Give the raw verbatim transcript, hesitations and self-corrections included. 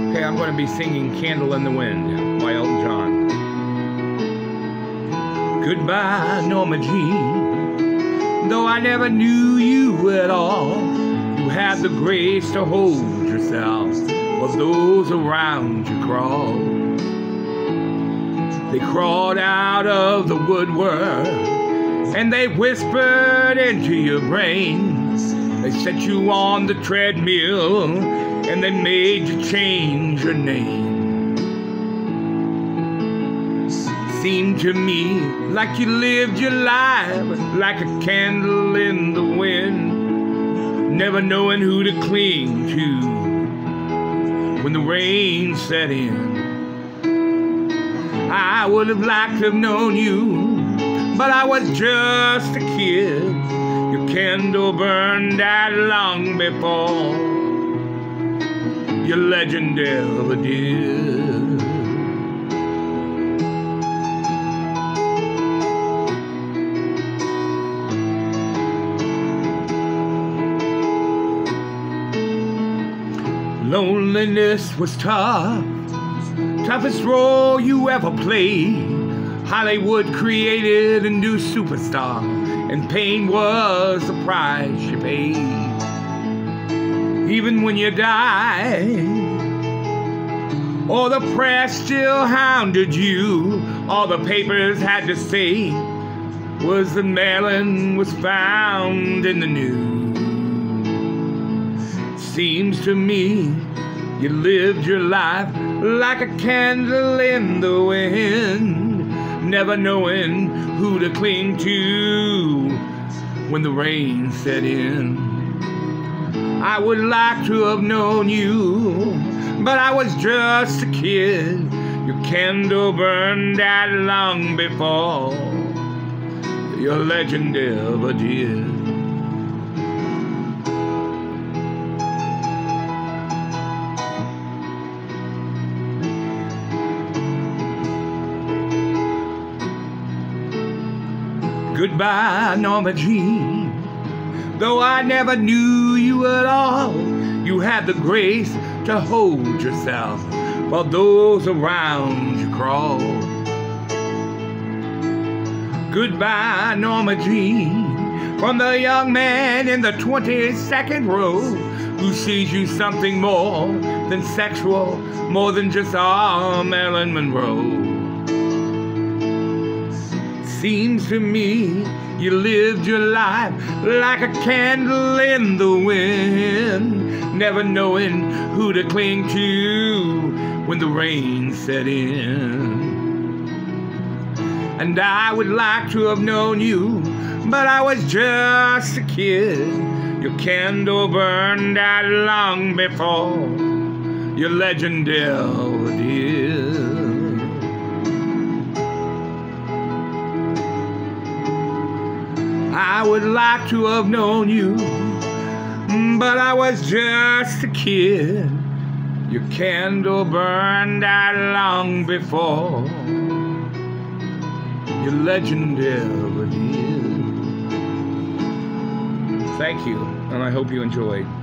Okay, I'm going to be singing Candle in the Wind by Elton John. Goodbye, Norma Jean. Though I never knew you at all, you had the grace to hold yourself while those around you crawled. They crawled out of the woodwork and they whispered into your brain. They set you on the treadmill and they made you change your name. Seemed to me like you lived your life like a candle in the wind, never knowing who to cling to when the rain set in. I would have liked to have known you, but I was just a kid. Your candle burned out long before your legend ever did. Loneliness was tough, toughest role you ever played. Hollywood created a new superstar, and pain was the price you paid. Even when you died, all the press still hounded you. All the papers had to say was that Marilyn was found in the news. Seems to me you lived your life like a candle in the wind, never knowing who to cling to when the rain set in. I would like to have known you, but I was just a kid. Your candle burned out long before your legend ever did. Goodbye, Norma Jean. Though I never knew you at all, you had the grace to hold yourself while those around you crawled. Goodbye, Norma Jean, from the young man in the twenty-second row who sees you something more than sexual, more than just our Marilyn Monroe. Seems to me you lived your life like a candle in the wind, never knowing who to cling to when the rain set in. And I would like to have known you, but I was just a kid. Your candle burned out long before your legend ever did. I would like to have known you, but I was just a kid. Your candle burned out long before your legend ever did. Thank you, and I hope you enjoyed.